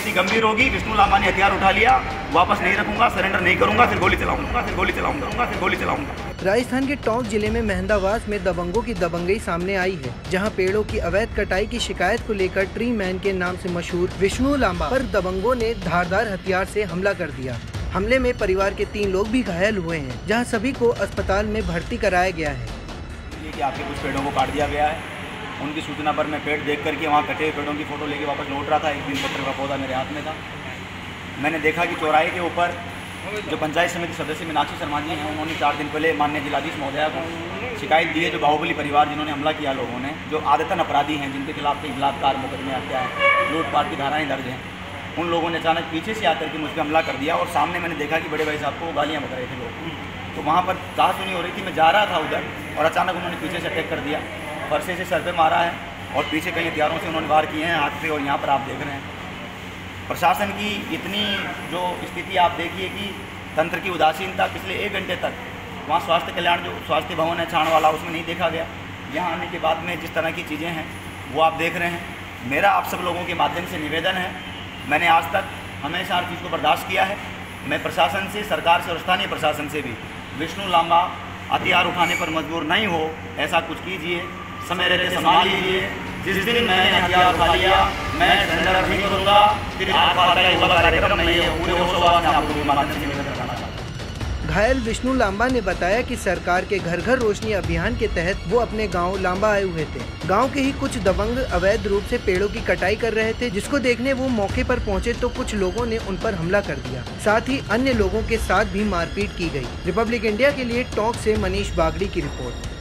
स्थिति गंभीर होगी। विष्णु लांबा ने हथियार उठा लिया, वापस नहीं रखूंगा, सरेंडर नहीं करूंगा, फिर गोली चलाऊंगा। राजस्थान के टोंक जिले में मेहंदावास में दबंगों की दबंगई सामने आई है, जहां पेड़ों की अवैध कटाई की शिकायत को लेकर ट्री मैन के नाम से मशहूर विष्णु लांबा पर दबंगों ने धारदार हथियार से हमला कर दिया। हमले में परिवार के 3 लोग भी घायल हुए हैं, जहां सभी को अस्पताल में भर्ती कराया गया है। कि आपके कुछ पेड़ों को काट दिया गया है, उनकी सूचना पर मैं पेड़ देख करके वहाँ कटे हुए पेड़ों की फ़ोटो लेके वापस लौट रहा था। एक बेलपत्र का पौधा मेरे हाथ में था। मैंने देखा कि चौराहे के ऊपर जो पंचायत समिति सदस्य मीनाक्षी शर्मा जी हैं, उन्होंने 4 दिन पहले माननीय जिलाधीश महोदया को शिकायत दी है। जो बाहुबली परिवार जिन्होंने हमला किया लोगों ने, जो आदतन अपराधी हैं, जिनके खिलाफ कई बलात्कार मुकदमे, हत्या है, लूटपाट की धाराएँ दर्ज हैं, उन लोगों ने अचानक पीछे से आकर के मुझ पर हमला कर दिया। और सामने मैंने देखा कि बड़े भाई साहब को गालियाँ बक रहे थे लोग। तो वहाँ पर कहासुनी हो रही थी, मैं जा रहा था उधर और अचानक उन्होंने पीछे से अटैक कर दिया, फरसे से सर पे मारा है और पीछे कई हथियारों से उन्होंने वार किए हैं हाथ पे। और यहाँ पर आप देख रहे हैं प्रशासन की इतनी जो स्थिति, आप देखिए कि तंत्र की उदासीनता। पिछले 1 घंटे तक वहाँ स्वास्थ्य कल्याण जो स्वास्थ्य भवन है छाण वाला, उसमें नहीं देखा गया। यहाँ आने के बाद में जिस तरह की चीज़ें हैं वो आप देख रहे हैं। मेरा आप सब लोगों के माध्यम से निवेदन है, मैंने आज तक हमेशा हर चीज़ को बर्दाश्त किया है। मैं प्रशासन से, सरकार से और स्थानीय प्रशासन से भी विष्णु लांबा हथियार उठाने पर मजबूर नहीं हो, ऐसा कुछ कीजिए, समय रहते संभाल लीजिए। जिस दिन मैंने हथियार उठा लिया, मैं सरेंडर नहीं करूँगा। फिर कार्यक्रम नहीं है, पूरे होशोवास में आप लोगों के माध्यम से निवेदन करना चाहता हूँ। घायल विष्णु लांबा ने बताया कि सरकार के घर घर रोशनी अभियान के तहत वो अपने गांव लांबा आए हुए थे। गांव के ही कुछ दबंग अवैध रूप से पेड़ों की कटाई कर रहे थे, जिसको देखने वो मौके पर पहुंचे तो कुछ लोगों ने उन पर हमला कर दिया। साथ ही अन्य लोगों के साथ भी मारपीट की गई। रिपब्लिक इंडिया के लिए टोंक से मनीष बागड़ी की रिपोर्ट।